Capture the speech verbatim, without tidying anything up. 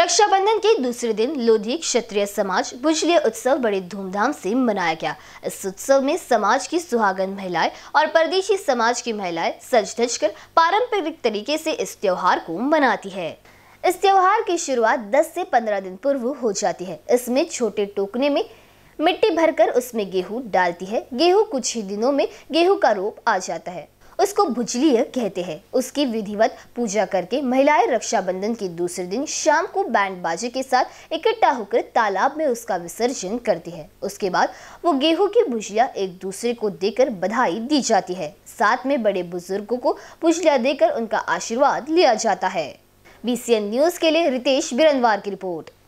रक्षाबंधन के दूसरे दिन लोधी क्षत्रिय समाज भुजलिया उत्सव बड़े धूमधाम से मनाया गया। इस उत्सव में समाज की सुहागन महिलाएं और परदेशी समाज की महिलाएं सज धज कर पारंपरिक तरीके से इस त्योहार को मनाती है। इस त्योहार की शुरुआत दस से पंद्रह दिन पूर्व हो जाती है। इसमें छोटे टोकने में मिट्टी भरकर उसमें गेहूं डालती है। गेहूं कुछ ही दिनों में गेहूं का रोप आ जाता है, उसको भुजलिया कहते हैं। उसकी विधिवत पूजा करके महिलाएं रक्षाबंधन के दूसरे दिन शाम को बैंड बाजे के साथ इकट्ठा होकर तालाब में उसका विसर्जन करती है। उसके बाद वो गेहूं की भुजिया एक दूसरे को देकर बधाई दी जाती है। साथ में बड़े बुजुर्गों को भुजिया देकर उनका आशीर्वाद लिया जाता है। बी सी एन न्यूज के लिए रितेश बिरनवार की रिपोर्ट।